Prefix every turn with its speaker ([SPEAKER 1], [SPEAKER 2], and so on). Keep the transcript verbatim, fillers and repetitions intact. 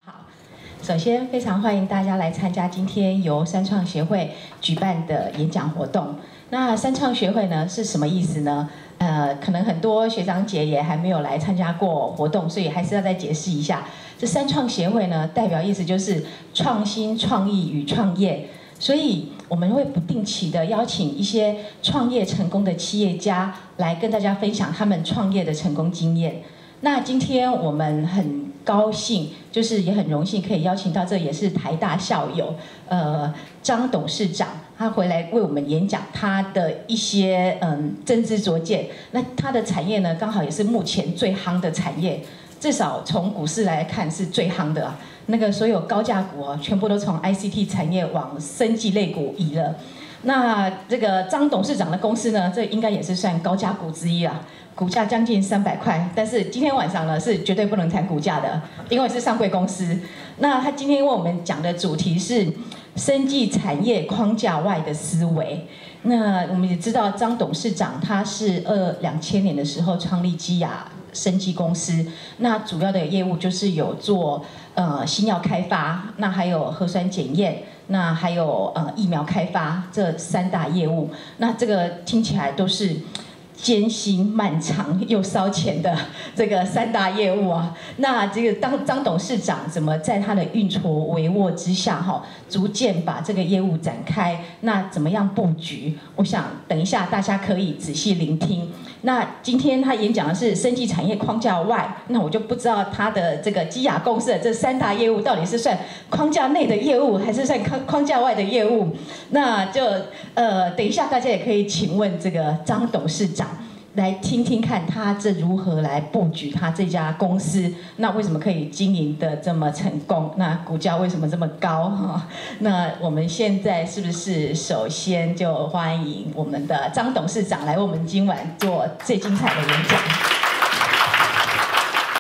[SPEAKER 1] 好，首先非常欢迎大家来参加今天由三创协会举办的演讲活动。那三创协会呢是什么意思呢？呃，可能很多学长姐也还没有来参加过活动，所以还是要再解释一下。这三创协会呢，代表意思就是创新、创意与创业。所以我们会不定期的邀请一些创业成功的企业家来跟大家分享他们创业的成功经验。那今天我们很高兴，就是也很荣幸可以邀请到这也是台大校友，呃，张董事长，他回来为我们演讲他的一些嗯真知灼见。那他的产业呢，刚好也是目前最夯的产业，至少从股市来看是最夯的啊。那个所有高价股哦，全部都从 I C T 产业往生技类股移了。那这个张董事长的公司呢，这应该也是算高价股之一啦。股价将近三百块，但是今天晚上呢是绝对不能谈股价的，因为是上柜公司。那他今天为我们讲的主题是生技产业框架外的思维。那我们也知道张董事长他是二两千年的时候创立基亚生技公司，那主要的业务就是有做呃新药开发，那还有核酸检验，那还有呃疫苗开发这三大业务。那这个听起来都是艰辛漫长又烧钱的这个三大业务啊，那这个当张董事长怎么在他的运筹帷幄之下哈，逐渐把这个业务展开？那怎么样布局？我想等一下大家可以仔细聆听。那今天他演讲的是生技产业框架外，那我就不知道他的这个基亚公司的这三大业务到底是算框架内的业务，还是算框框架外的业务？那就呃，等一下大家也可以请问这个张董事长，来听听看他这如何来布局他这家公司，那为什么可以经营的这么成功？那股价为什么这么高？哈，那我们现在是不是首先就欢迎我们的张董事长来为我们今晚做最精彩的演讲？